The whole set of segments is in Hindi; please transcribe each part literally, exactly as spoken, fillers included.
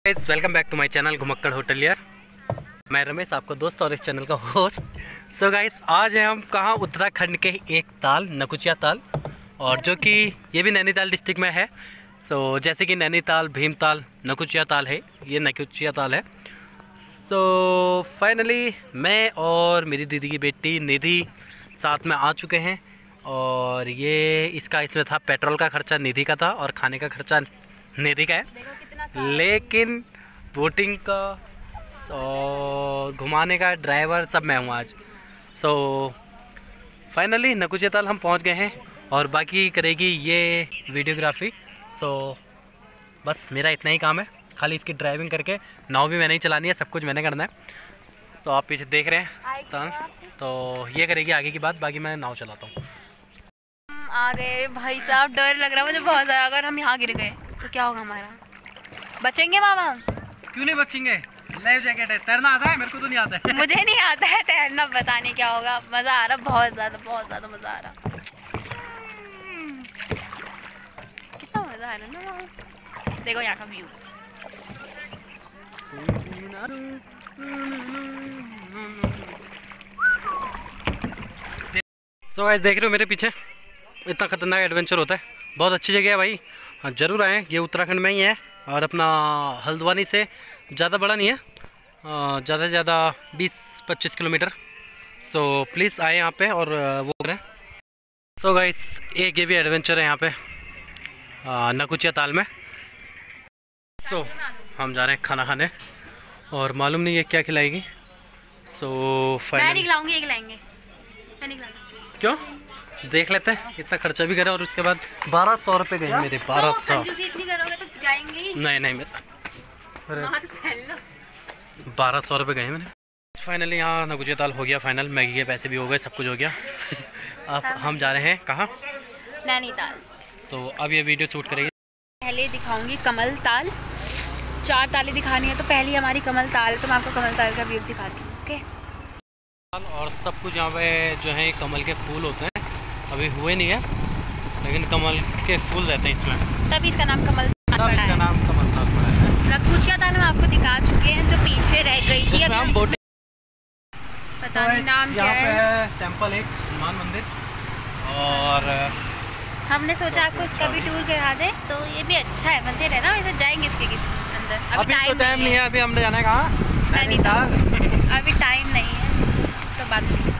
Welcome back to my channel घुमक्कड़ होटलियर। मैं रमेश, आपका दोस्त और इस चैनल का होस्ट। सो गाइस, आज है हम कहाँ, उत्तराखंड के एक ताल, नकुचिया ताल, और जो कि ये भी नैनीताल डिस्ट्रिक्ट में है। सो so, जैसे कि नैनीताल, भीमताल, नकुचिया ताल है, ये नकुचिया ताल है। तो फाइनली मैं और मेरी दीदी की बेटी निधि साथ में आ चुके हैं। और ये इसका इसमें था पेट्रोल का खर्चा निधि का था और खाने का खर्चा निधि का है, लेकिन बोटिंग का और घुमाने का ड्राइवर सब मैं हूँ आज। सो फाइनली नकुचिया ताल हम पहुँच गए हैं और बाकी करेगी ये वीडियोग्राफी। सो बस मेरा इतना ही काम है, खाली इसकी ड्राइविंग करके, नाव भी मैंने ही चलानी है, सब कुछ मैंने करना है। तो आप पीछे देख रहे हैं ताल, तो ये करेगी आगे की बात, बाकी मैं नाव चलाता हूँ। आ गए भाई साहब, डर लग रहा है मुझे बहुत ज़्यादा। अगर हम यहाँ गिर गए तो क्या होगा हमारा? बचेंगे मामा? क्यों नहीं बचेंगे, लाइफ जैकेट है। तैरना आता है? मेरे को तो नहीं आता है। मुझे नहीं आता है तैरना, बताने क्या होगा। मज़ा आ रहा, बहुत ज़्यादा बहुत ज़्यादा मज़ा आ रहा। कितना मज़ा आ रहा ना। देखो यहाँ का व्यू। तो गाइस देख रहे हो मेरे पीछे, इतना खतरनाक एडवेंचर होता है। बहुत अच्छी जगह है भाई, हाँ ज़रूर आएँ। ये उत्तराखंड में ही है और अपना हल्द्वानी से ज़्यादा बड़ा नहीं है, ज़्यादा से ज़्यादा बीस पच्चीस किलोमीटर। सो प्लीज़ आए यहाँ पे और वो करें। सो गाइस, एक ये भी एडवेंचर है यहाँ पे नकुचिया ताल में। सो हम जा रहे हैं खाना खाने और मालूम नहीं ये क्या खिलाएगी। सो फाइनली मैं नहीं खिलाऊंगी, ये खिलाएंगे। मैं नहीं खिला सकती। क्यों? देख लेते हैं। इतना खर्चा भी करा और उसके बाद बारह सौ रुपये गए मेरे। बारह सौ कंजूसी इतनी करोगे तो जाएंगे ही। नहीं नहीं मेरा बारह सौ रुपये गए मैंने। फाइनली यहाँ नकुचिया ताल हो गया फाइनल, मैगी के पैसे भी हो गए, सब कुछ हो गया। अब हम जा रहे हैं कहाँ? नैनीताल। तो अब ये वीडियो शूट करेगी। पहले दिखाऊंगी कमल ताल। चार तालें दिखानी है, तो पहली हमारी कमल ताल है, तो मैं आपको कमल ताल का व्यू दिखाती हूँ। ओके। और सब कुछ यहाँ पे जो है कमल के फूल होते हैं, अभी हुए नहीं है, लेकिन कमल के फूल रहते हैं इसमें, तभी इसका नाम कमल ताल पड़ा है। इसका नाम कमल ताल पड़ा है। नकुचिया ताल हम आपको दिखा चुके हैं, जो पीछे रह गई थी। अभी हम बोटिंग, पता नहीं नाम क्या है। यहाँ पे टेम्पल है, हनुमान मंदिर, और हमने सोचा आपको इसका भी टूर करा दे। तो ये भी अच्छा है, मंदिर है ना, वैसे जाएंगे इसके अंदर। अभी, अभी टाइम तो टाइम नहीं है, अभी हमने जाना है कहाँ? नैनीताल। अभी टाइम नहीं है, तो बात नहीं।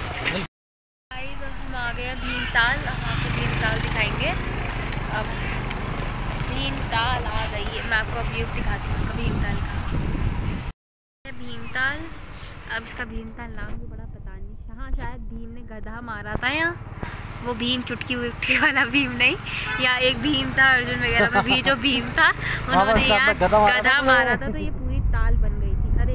हम आ गए भीमताल, आपको भीमताल दिखाएंगे। अब भीमताल आ गई है, मैं आपको व्यू दिखाती हूँ भीमताल का। भीमताल, अब इसका भीमताल नाम भी बड़ा पता नहीं। यहाँ शायद भीम ने गधा मारा था, यहाँ वो भीम चुटकी वुटकी वाला भीम नहीं, या एक भीम था अर्जुन वगैरह में भी, जो भीम था उन्होंने यहाँ गधा मारा था, तो ये पूरी ताल बन गई थी। अरे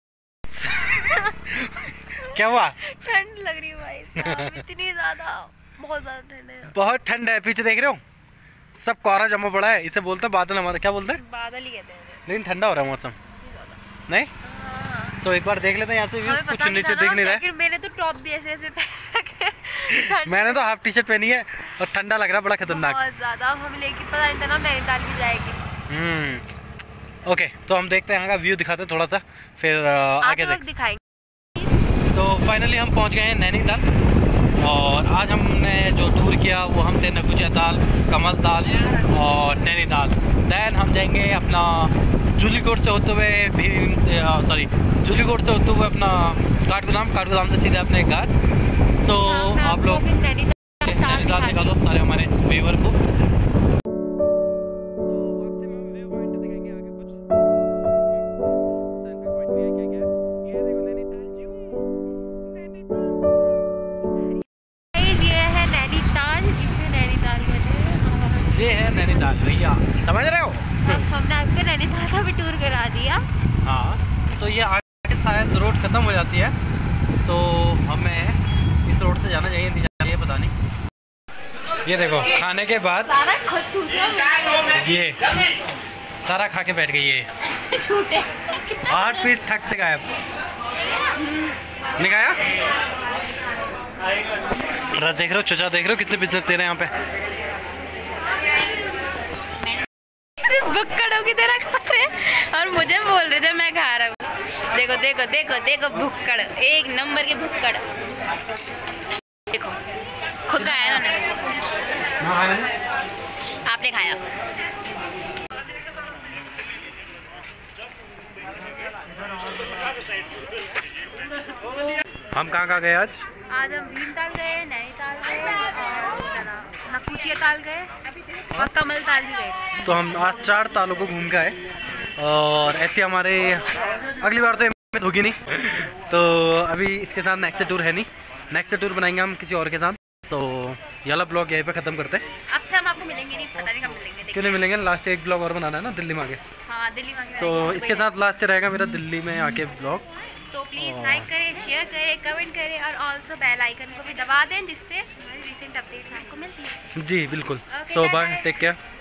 क्या हुआ? ठंड लग रही है भाई, इतनी ज्यादा, बहुत ज्यादा ठंड है। बहुत ठंड है, पीछे देख रहे हो सब कोहरा जमा पड़ा है। इसे बोलते हैं बादल, हमारा क्या बोलते हैं? बादल ही कहते हैं। लेकिन ठंडा हो रहा है मौसम, नहीं? तो एक बार देख लेते हैं यहाँ से भी, कुछ नीचे दिख नहीं रहा है। मैंने तो टॉप भी ऐसे ऐसे पहन रखे। मैंने तो हाफ टी शर्ट पहनी है और ठंडा लग रहा है, बड़ा खतरनाक। बहुत ज्यादा। हम लेकिन पता नहीं था ना नैनीताल भी जाएगी। हम्म ओके, तो हम देखते हैं यहाँ का व्यू दिखाते हैं थोड़ा सा, फिर आगे दिखाएंगे। तो फाइनली हम पहुँच गए हैं नैनीताल, और आज हमने जो टूर किया वो हम थे नकुचिया ताल, कमल ताल और नैनीताल। दैन हम जाएंगे अपना जूलीकोट से होते हुए भीम सॉरी जूलीकोट से होते हुए अपना काठगोदाम, काठगोदाम से सीधे अपने घर। सो आप लोग नैनीताल दिखा दो सारे हमारे व्यूअर को। ये है नैनीताल भैया, समझ रहे हो? हमने आपको नैनीताल का भी टूर करा दिया। हाँ, तो ये आगे शायद रोड ख़त्म हो जाती है, तो हमें इस रोड से जाना चाहिए, नहीं जाना चाहिए पता नहीं। ये देखो खाने के बाद सारा खुद ये सारा खा के बैठ गई है। झूठे आठ पीस ठक से गायब। नहीं खाया? रस देख रहे हो, चचा देख रहे हो कितने बिजनेस दे रहे हैं यहाँ पे। बुक्कड़ों की तरह खा रहे हैं और जब मैं खा रहा हूँ। देखो देखो देखो देखो भुक्कड़, एक नंबर के भुक्कड़। देखो खुद का आया ना, आपने खाया। हम कहाँ कहाँ गए आज? आज हम भीमताल गए, नैनीताल गए और नकुचिया ताल गए और कमल ताल भी गए। तो हम आज चार तालों को घूम के आए और ऐसे हमारे अगली बार तो हिम्मत होगी नहीं, तो अभी इसके साथ नेक्स्ट टूर है नहीं, नेक्स्ट टूर बनाएंगे हम किसी और के साथ। तो ये वाला ब्लॉग यहीं पे ख़त्म करते हैं। अब से हम आपको मिलेंगे नहीं, पता नहीं कब मिलेंगे। क्यों नहीं मिलेंगे, लास्ट एक ब्लॉग और बनाना है ना दिल्ली में आके। हाँ दिल्ली में। तो इसके साथ लास्ट रहेगा मेरा दिल्ली में आके ब्लॉग। तो प्लीज़ लाइक करें, शेयर करें, कमेंट करें और ऑल्सो बेल आइकन को भी दबा दें, जिससे हमारी रिसेंट अपडेट्स आपको मिलती है। जी बिल्कुल। Okay, so bye bye, bye. Take care.